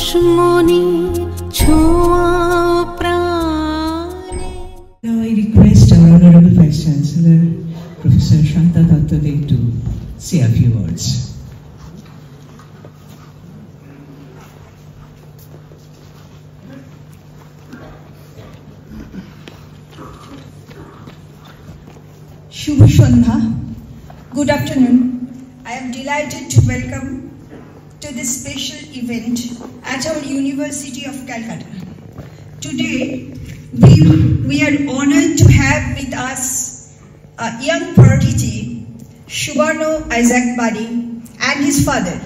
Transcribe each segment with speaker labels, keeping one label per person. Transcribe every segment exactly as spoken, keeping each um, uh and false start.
Speaker 1: Now I request our Honorable Vice Chancellor, Professor Shanta Dattade, to say a few words.
Speaker 2: Shubh Sandhya. Good afternoon. I am delighted to welcome to this special event at our University of Calcutta. Today, we, we are honored to have with us a young prodigy, Subarno Isaac Badi, and his father.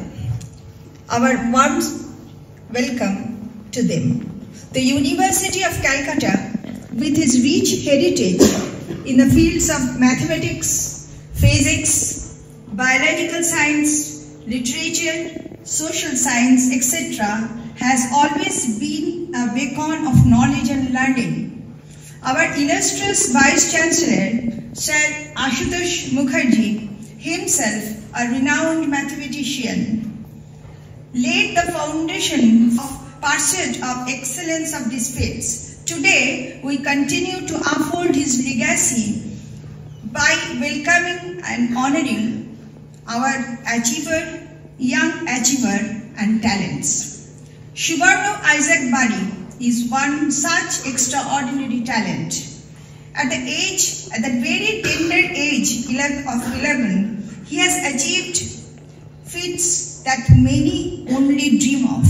Speaker 2: Our warm welcome to them. The University of Calcutta, with its rich heritage in the fields of mathematics, physics, biological science, literature, social science, et cetera, has always been a beacon of knowledge and learning. Our illustrious Vice Chancellor, Sir Ashutosh Mukherjee, himself a renowned mathematician, laid the foundation of pursuit of excellence of these fields. Today, we continue to uphold his legacy by welcoming and honoring our achiever, young achiever and talents. Subarno Isaac Badi is one such extraordinary talent. At the age, at the very tender age of eleven, he has achieved feats that many only dream of.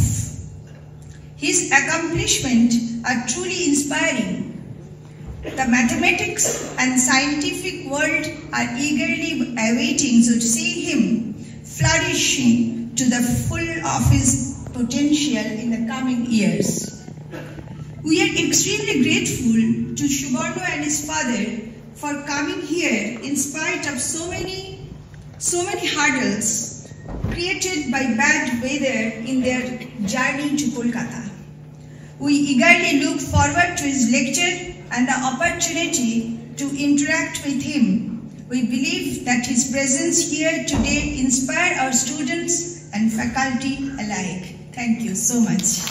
Speaker 2: His accomplishments are truly inspiring. The mathematics and scientific world are eagerly awaiting to see him flourishing to the full of his potential in the coming years. We are extremely grateful to Subarno and his father for coming here in spite of so many, so many hurdles created by bad weather in their journey to Kolkata. We eagerly look forward to his lecture and the opportunity to interact with him. We believe that his presence here today inspires our students and faculty alike. Thank you so much.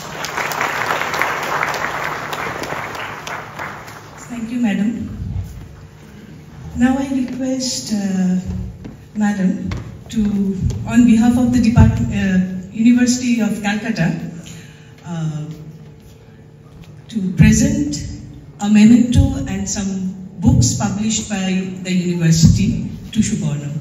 Speaker 1: Thank you, Madam. Now I request uh, Madam to, on behalf of the Department, uh, University of Calcutta, uh, to present a memento and some books published by the university to Subarno.